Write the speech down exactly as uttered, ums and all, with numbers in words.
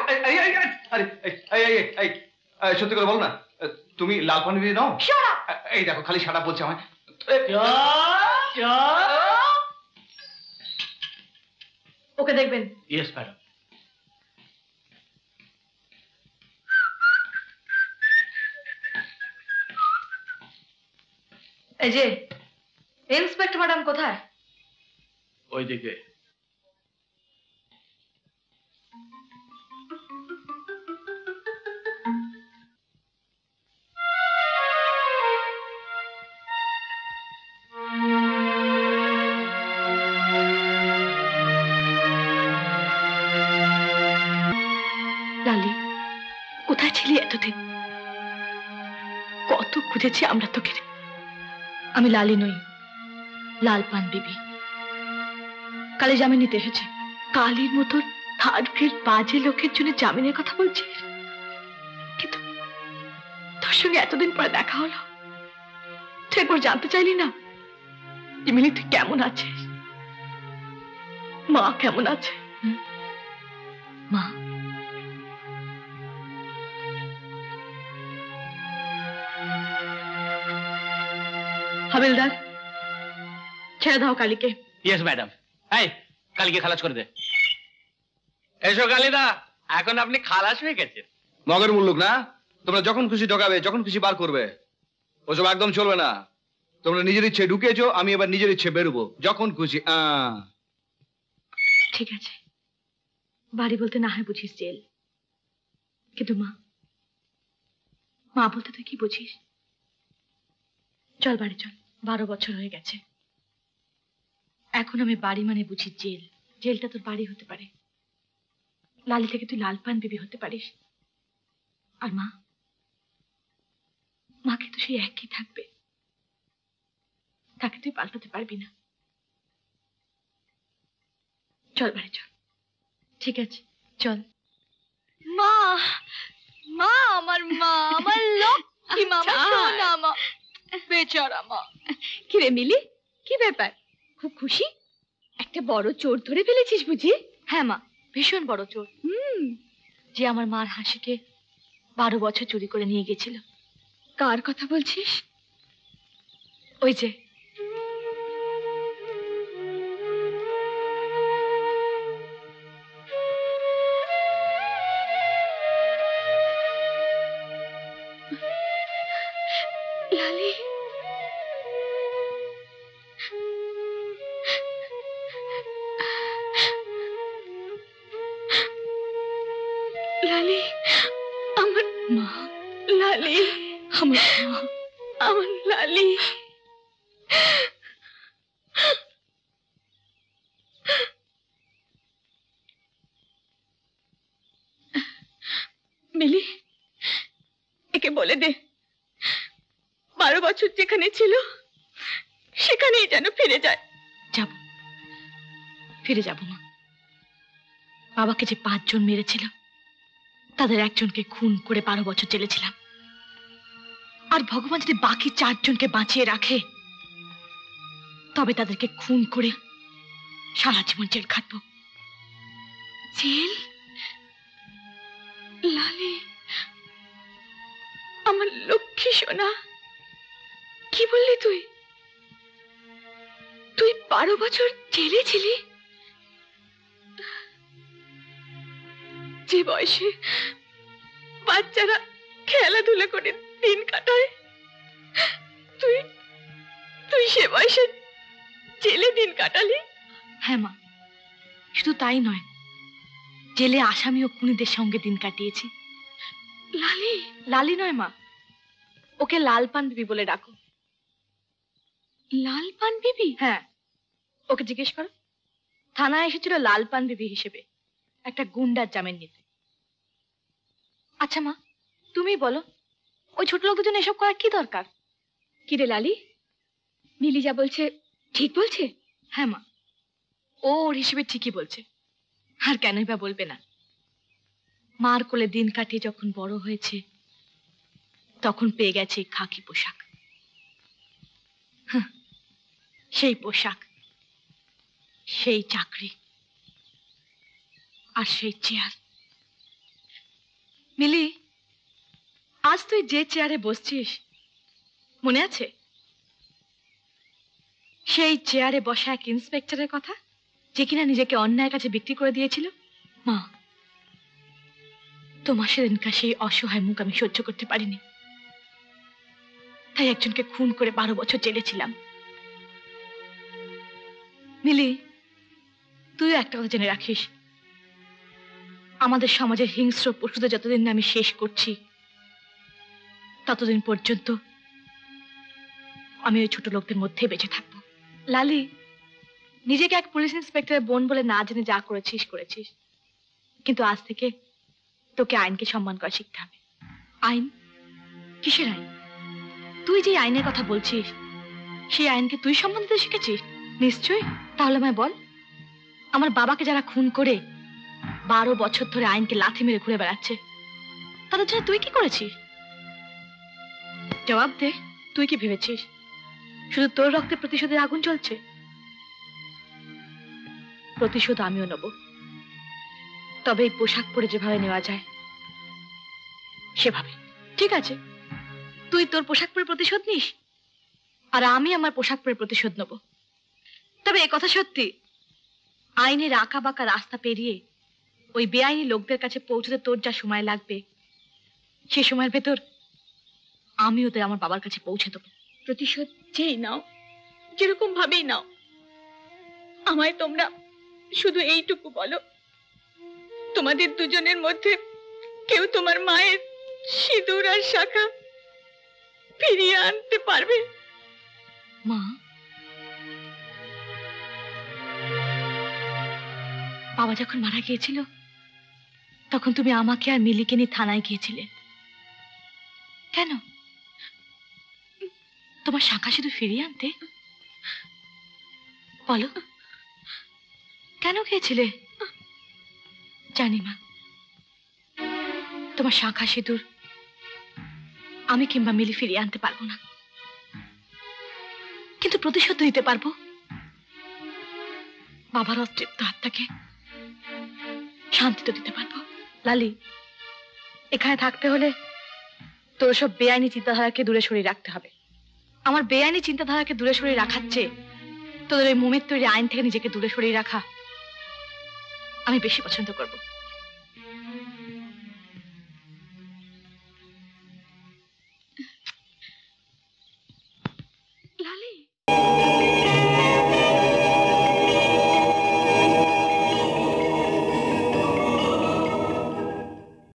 সত্যি করে বল না, তুমি লাল পানি দিয়ে নাও। এই দেখো খালি সাদা বলছে আমায়। ওকে দেখবেন। Yes madam. এই যে ইন্সপেক্টর ম্যাডাম কোথায়? ওইদিকে। লালি, কোথায় ছিলি এতদিন? কত খুঁজেছি আমরা তোকে। আমি লালি নই, লাল পান বিবি। কালে জামিন নিতে এসেছে। কালির মতো থার্ড গ্রেড বাজে লোকের জন্য জামিনের কথা বলছিস? কিন্তু তোর সঙ্গে এতদিন পরে দেখা হলো, তুই একবার জানতে চাইলি না যে মিলি তুই কেমন আছিস? মা কেমন আছে? মা হাবিলদার, ছেড়ে দাও কালীকে। Yes madam. এই কালীকে খালাস করে দে। এসো কালীদা, এখন আপনি খালাস হয়ে গেছেন। মগের মুল্লুক না, তোমরা যখন খুশি ঢোকাবে, যখন খুশি বার করবে। ওসব একদম চলবে না। তোমরা নিজের ইচ্ছে ঢুকেছো, আমি এবার নিজের ইচ্ছে বেরোবো যখন খুশি। ঠিক আছে, বাড়ি বলতে না হয় বুঝিস জেল, কিন্তু মা মা বলতে তুই কি বুঝিস? চল বাড়ি চল, বারো বছর হয়ে গেছে। এখন আমি বাড়ি মানে বুঝি জেল। জেলটা তোর বাড়ি হতে পারে। লালি থেকে তুই লাল পান বিবি হতে পারিস। আর মা মাকে তো সেই একই থাকবে, তাকে তুই পাল্টাতে পারবি না। চল বাড়ি চল। ঠিক আছে চল। মা, মা আমার মা, আমার লক্ষ্মী মা, আমার সোনা মা, বেচারা মা। কি রে মিলি, কি ব্যাপার? খুব খুশি? একটা বড় চোর ধরে ফেলেছিস বুঝি? হ্যাঁ মা, ভীষণ বড় চোর। হুম, যে আমার মার হাসিকে বারো বছর চুরি করে নিয়ে গেছিল। কার কথা বলছিস? ওই যে লালি। লালি আমার মা, লালি আমার মা, আমার লালি। মিলি, একে বলে দে বারো বছর যেখানে ছিল সেখানেই যেন ফিরে যায়। যাব, ফিরে যাব মা। বাবাকে যে পাঁচজন মেরেছিল তাদের একজনকে খুন করে বারো বছর জেলেছিলাম। আর ভগবান যদি বাকি চারজনকে বাঁচিয়ে রাখে তবে তাদেরকে খুন করে সারা জীবন জেল খাটবো। জেল? লালি আমার লক্ষ্মী সোনা, কি বললি তুই? তুই বারো বছর জেলে ছিলি? যে বয়সে বাচ্চারা খেলাধুলা করে দিন কাটায়, তুই তুই সে বয়সে জেলে দিন কাটালি? হ্যাঁ মা, শুধু তাই নয়, জেলে আসামি ও খুনিদের সঙ্গে দিন কাটিয়েছি। লালি? লালি নয় মা, ওকে লাল পান বিবি বলে ডাকো। লাল পান বিবি? হ্যাঁ, ওকে জিজ্ঞেস করো। থানায় এসেছিল লাল পান বিবি হিসেবে, একটা গুন্ডার জামিন নিতে। আচ্ছা মা, তুমি বলো, ওই ছোট লোক দুজন এসব করার কি দরকার? কি রে লালি, মিলি যা বলছে ঠিক বলছে? হ্যাঁ মা, ও ওর হিসেবে ঠিকই বলছে। আর কেনই বা বলবে না? মার কোলে দিন কাটিয়ে যখন বড় হয়েছে তখন পেয়ে গেছে খাকি পোশাক। সেই পোশাক, সেই চাকরি, আর সেই চেয়ার, মিলি, আজ তুই যে চেয়ারে বসছিস মনে আছে? সেই চেয়ারে বসা এক ইন্সপেক্টরের কথা, যে কিনা নিজেকে অন্যায়ের কাছে বিক্রি করে দিয়েছিল। মা, তোমার সেদিনকার সেই অসহায় মুখ আমি সহ্য করতে পারিনি, তাই একজনকে খুন করে বারো বছর জেলে ছিলাম। মিলি, তুইও একটা কথা জেনে রাখিস, আমাদের সমাজের হিংস্র পশুদের যতদিন না আমি শেষ করছি, ততদিন পর্যন্ত আমি ওই ছোট লোকদের মধ্যে বেঁচে থাকবো। লালি, নিজেকে এক পুলিশ ইন্সপেক্টরের বোন বলে না জেনে যা করেছিস করেছিস, কিন্তু আজ থেকে তোকে আইনকে সম্মান করা শিখতে হবে। আইন? কিসের আইন? তুই যে আইনের কথা বলছিস, সেই আইনকে তুই সম্মান দিতে শিখেছিস? নিশ্চয়ই। তাহলে আমায় বল, আমার বাবাকে যারা খুন করে বারো বছর ধরে আইনকে লাথি মেরে ঘুরে বেড়াচ্ছে, তাদের জন্য তুই কি করেছিস? জবাব দে, তুই কি ভেবেছিস শুধু তোর রক্তে প্রতিশোধের আগুন চলছে? প্রতিশোধ আমিও নেব, তবে এই পোশাক পরে যেভাবে নেওয়া যায় সেভাবে। ঠিক আছে, তুই তোর পোশাক পরে প্রতিশোধ নিস, আর আমি আমার পোশাক পরে প্রতিশোধ নেব। তবে এ কথা সত্যি, আইনের আঁকা বাঁকা রাস্তা পেরিয়ে ওই বেআইনি লোকদের কাছে পৌঁছতে তোর যা সময় লাগবে, সে সময়ের ভেতর আমি ওদের আমার বাবার কাছে পৌঁছে দেবো। প্রতিশোধ যেই নাও, যেরকম ভাবেই নাও, আমায় তোমরা শুধু এইটুকু বলো, তোমাদের দুজনের মধ্যে কেউ তোমার মায়ের সিঁদুর আর শাখা ফিরিয়ে আনতে পারবে? মা, বাবা যখন মারা গিয়েছিল তখন তুমি আমাকে আর মিলিকে নিয়ে থানায় গিয়েছিলে কেন? তোমার শাখা শুধু ফিরিয়ে আনতে? বলো, কেন গিয়েছিলে? জানি মা, তোমার শাখা সিঁদুর আমি কিংবা মিলি ফিরিয়ে আনতে পারবো না, কিন্তু প্রতিশোধ নিতে পারবো। বাবার অতৃপ্ত আত্মাকে শান্তি তো দিতে পারবো। লালি, এখানে থাকতে হলে তোর সব বেআইনি চিন্তাধারাকে দূরে সরিয়ে রাখতে হবে। আমার বেআইনি চিন্তাধারাকে দূরে সরিয়ে রাখার চেয়ে তোদের ওই মোমের তৈরি আইন থেকে নিজেকে দূরে সরিয়ে রাখা আমি বেশি পছন্দ করবো।